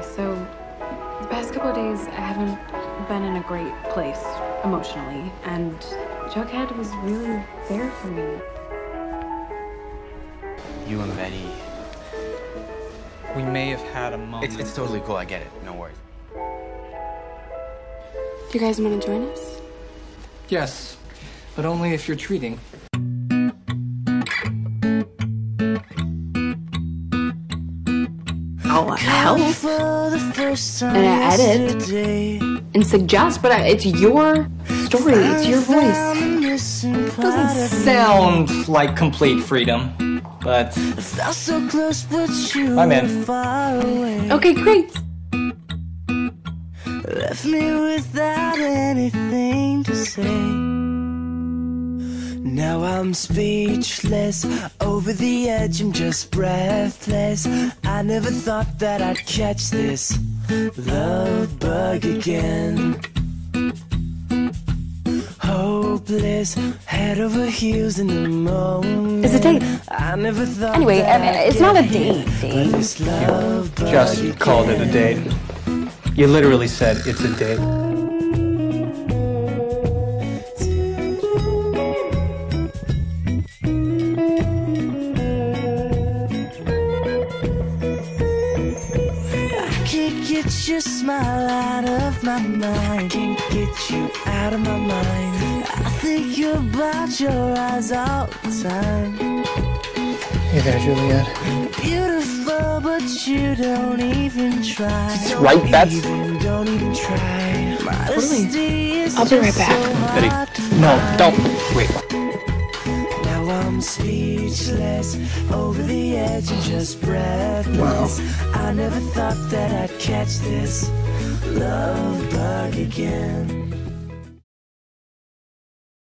So, the past couple of days, I haven't been in a great place emotionally, and Jughead was really there for me. You and Betty. We may have had a moment. It's totally cool, I get it. No worries. Do you guys want to join us? Yes, but only if you're treating. I'll help and edit and suggest, but it's your story, it's your voice. Doesn't sound like complete freedom, but I'm in. Okay, great. Left me without anything to say. Now I'm speechless, over the edge, I'm just breathless. I never thought that I'd catch this love bug again. Hopeless, head over heels in the moment. It's a date. I never thought Anyway, it's not a date. You just called it a date. You literally said it's a date. Get your smile out of my mind. Can't get you out of my mind. I think about your eyes all the time. Hey there, Juliet. Beautiful, but you don't even try. Right, that's... Don't even try. Totally. I'll be right back. Betty, no, don't. Wait. Now I'm speechless, over the edge and just breathless. I never thought that I'd catch this love bug again.